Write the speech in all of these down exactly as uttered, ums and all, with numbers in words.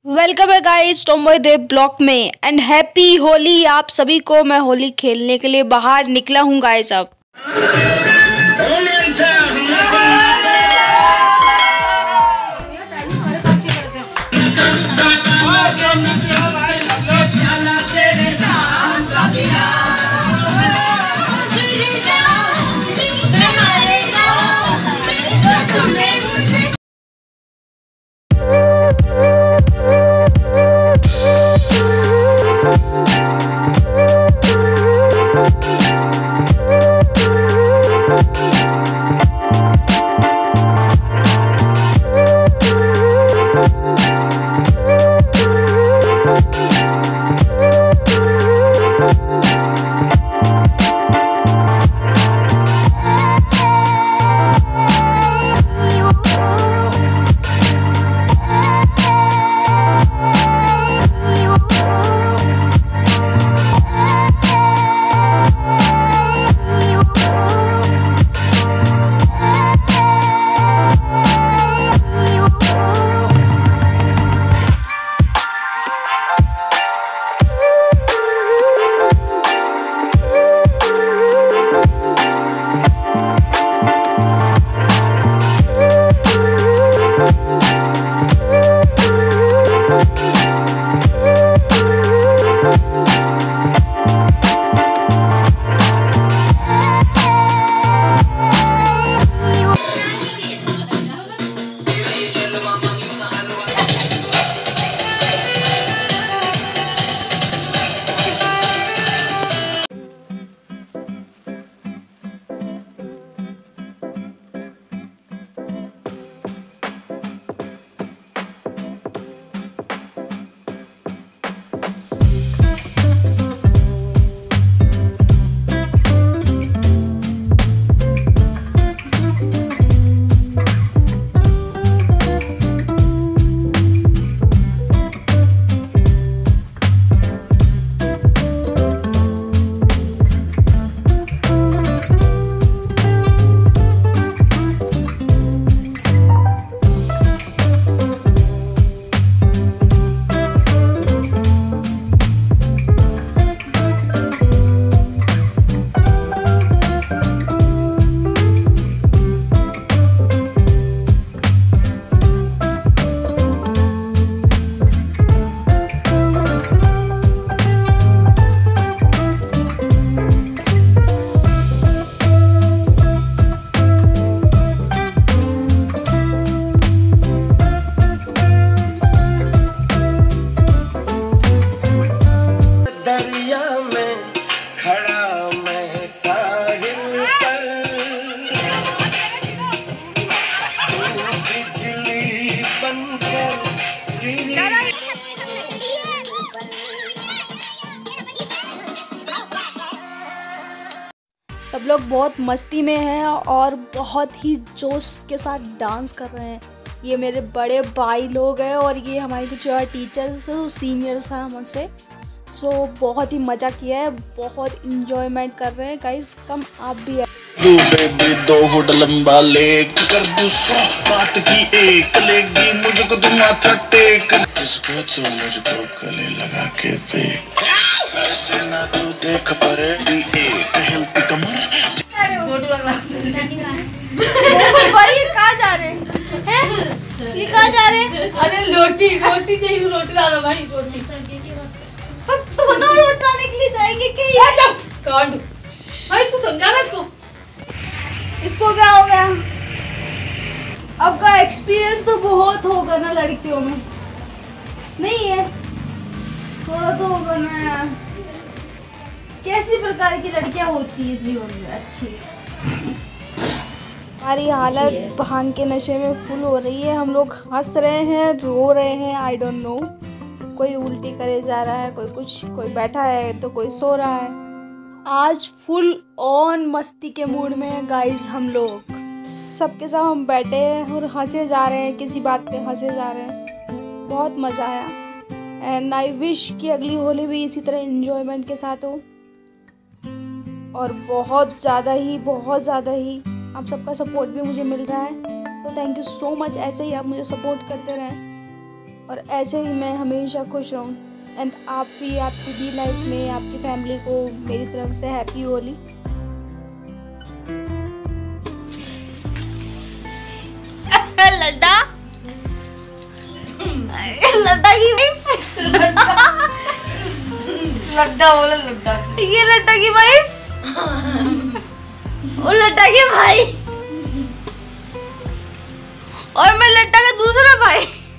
Welcome है guys tomboy Dev blog में and happy Holi आप सभी को। मैं होली खेलने के लिए बाहर निकला हूँ गाइस। अब सब लोग बहुत मस्ती में हैं और बहुत ही जोश के साथ डांस कर रहे हैं। ये मेरे बड़े भाई लोग हैं और ये हमारे कुछ टीचर्स सीनियर्स हैं हमसे। सो बहुत ही मज़ा किया है, बहुत इंजॉयमेंट कर रहे हैं गाइस। कम आप भी है। दो बेबी दो फुट लंबा लेक कर दो सौ बात की एक लेगी मुझको तुम माथा टेक इसको तो मुझको गले लगा के देख ऐसे ना तू देख परेगी एक हिलती कमर। भाई ये कहाँ जा रहे हैं? ये कहाँ जा रहे हैं? अरे रोटी रोटी चाहिए, रोटी ला दो भाई। रोटी दोनों रोटी लाने के लिए जाएंगे क्या? काट भाई, इसको समझाना। इसको इसको क्या हो गया? आपका एक्सपीरियंस तो बहुत होगा ना लड़कियों में, नहीं है? थोड़ा तो होगा ना यार। कैसी प्रकार की लड़कियां होती है जीवन में अच्छी? हमारी हालत भांग के नशे में फुल हो रही है। हम लोग हंस रहे हैं, रो रहे हैं, आई डोंट नो। कोई उल्टी करे जा रहा है, कोई कुछ, कोई बैठा है तो कोई सो रहा है। आज फुल ऑन मस्ती के मूड में है गाइस। हम लोग सबके साथ हम बैठे हैं और हंसे जा रहे हैं, किसी बात पे हंसे जा रहे हैं। बहुत मज़ा आया एंड आई विश कि अगली होली भी इसी तरह एंजॉयमेंट के साथ हो। और बहुत ज़्यादा ही बहुत ज़्यादा ही आप सबका सपोर्ट भी मुझे मिल रहा है, तो थैंक यू सो मच। ऐसे ही आप मुझे सपोर्ट करते रहें। और ऐसे ही मैं हमेशा खुश रहूँ। एंड आप भी, आपकी भी लाइफ में, आपकी फैमिली को मेरी तरफ से हैप्पी होली। लड्डा लड्डा की लड्डा बोला लड्डा। ये लड्डा की वाइफ और लड्डा के भाई और मैं लड्डा का दूसरा भाई।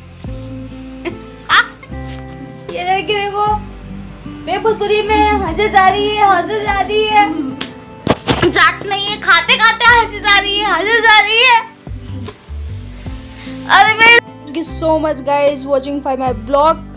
ये लड़की देखो बेफतूरी में हंसे जा रही है, हंसे जा रही है, जाट नहीं है, खाते खाते हंसे जा रही है, हंसे जा रही है। अरे मैं Thank you so much guys watching for my vlog.